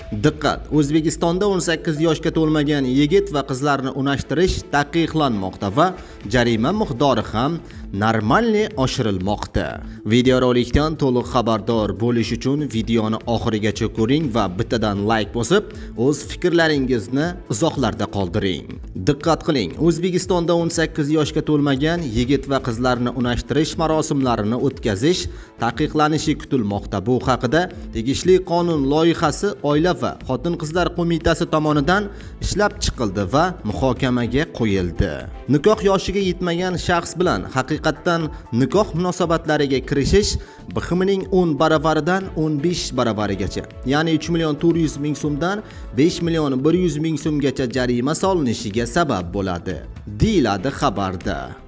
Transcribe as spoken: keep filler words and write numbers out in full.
Diqqat! O'zbekistonda o'n sakkiz yoshga to'lmagan yigit va qizlarni unashtirish taqiqlanmoqda va jarima miqdori ham normalniy oshirilmoqda. Videorolikdan to'liq xabardor bo'lish uchun videoni oxirigacha ko'ring va bittadan like bosib, o'z fikrlaringizni izohlarda qoldiring. Diqqat qiling, O'zbekistonda o'n sakkiz yoshga to'lmagan yigit va qizlarni unashtirish marosimlarini o'tkazish taqiqlanishi kutilmoqda. Bu haqida tegishli qonun loyihasi Oila va Xotin-qizlar qo'mitasi tomonidan ishlab chiqildi va muhokamaga qo'yildi. Nikoh yoshiga yetmagan shaxs bilan haqiqatdan nikoh munosabatlariga kirishish B X Mning o'n baravaridan o'n besh baravarigacha, ya'ni uch million to'rt yuz ming so'mdan besh million bir yuz ming so'mgacha jarima solinishiga sabab bo'ladi, deyiladi xabarda.